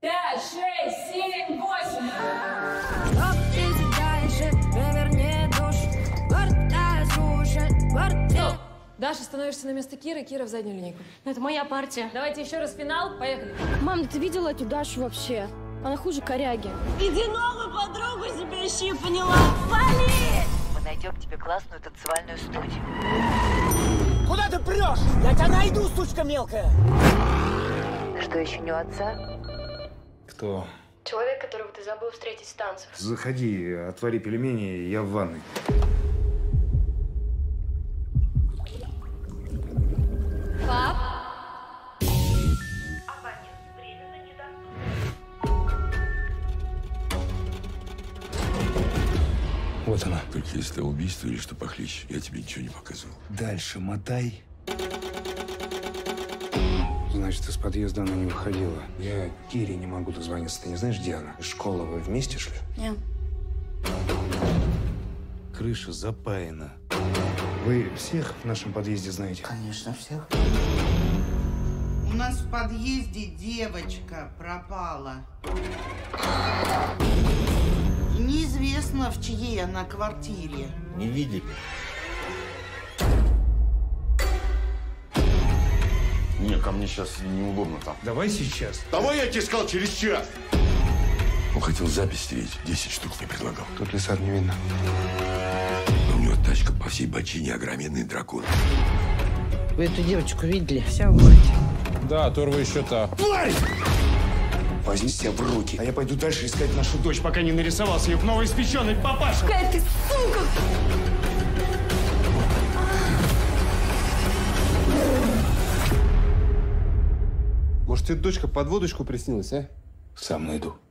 5, 6, 7, 8. Стоп. Даша, становишься на место Киры, Кира в заднюю линейку. Ну, это моя партия. Давайте еще раз финал, поехали. Мам, ты видела эту Дашу вообще? Она хуже коряги. Иди новую подругу себе ищи, поняла? Вали! Мы найдем тебе классную танцевальную студию. Куда ты прешь? Я тебя найду, сучка мелкая! Что, еще не у отца? Кто? Человек, которого ты забыл встретить с танцев. Заходи, отвори пельмени, я в ванной. Пап? Вот она. Только если убийство или что похлеще, я тебе ничего не показывал. Дальше мотай. Значит, из подъезда она не выходила. Я Кире не могу дозвониться. Ты не знаешь, где она? Школа вы вместе шли? Нет. Крыша запаяна. Вы всех в нашем подъезде знаете? Конечно, всех. У нас в подъезде девочка пропала. Неизвестно, в чьей она квартире. Не видели? Не, ко мне сейчас неудобно там. Давай сейчас. Давай, я тебе сказал, через час. Он хотел запись стереть, 10 штук мне предлагал. Тут лесар не видно. Но у него тачка по всей бочине, огроменный дракон. Вы эту девочку видели? Вся в городе. Да, торва еще та. Тварь! Возьми себя в руки, а я пойду дальше искать нашу дочь, пока не нарисовался ее новоиспеченный папаша. Какая ты сука! Может, тебе дочка под водочку приснилась, а? Сам найду.